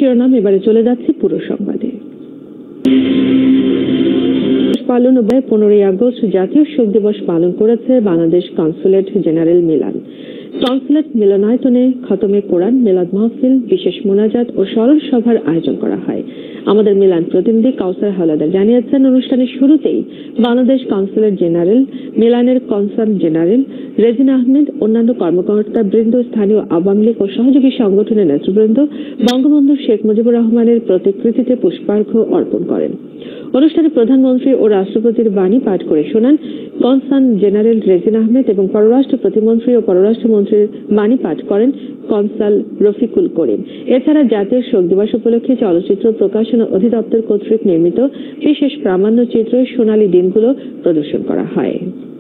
শিরোনাম। এবারে চলে যাচ্ছে পুরো সংবাদে। পালন উপায় 15ই আগস্ট জাতীয় শোক দিবস পালন করেছে Bangladesh consulate general Milan. Consulate মিলনায়তনে খতমে কোরআন, মিলাদ মাহফিল, বিশেষ মোনাজাত ও স্মরণ সভার আয়োজন করা হয়। আমাদের মিলান প্রতিনিধি কাউসার হাওলাদার জানিয়েছেন, অনুষ্ঠানের শুরুতেই বাংলাদেশ কনসুলেট জেনারেল মিলানের কনসাল জেনারেল রেজিনা আহমেদ, অন্যান্য কর্মকর্তা বৃন্দ, স্থানীয় আওয়ামী লীগ ও সহযোগী সংগঠনের নেতৃবৃন্দ বঙ্গবন্ধু শেখ মুজিবুর রহমানের প্রতিকৃতিতে পুষ্পার্ঘ্য অর্পণ করেন। অনুষ্ঠানে প্রধানমন্ত্রী ও রাষ্ট্রপতির বাণী পাঠ করে শোনান কনসাল জেনারেল রেজিনা আহমেদ এবং পররাষ্ট্র প্রতিমন্ত্রী ও পররাষ্ট্রমন্ত্রীর বাণী পাঠ করেন কনসাল রফিকুল করিম। এছাড়া জাতীয় শোক দিবস উপলক্ষে চলচ্চিত্র প্রকাশনা অধিদপ্তর কর্তৃক নির্মিত বিশেষ প্রামাণ্যচিত্র সোনালী দিনগুলো প্রদর্শন করা হয়।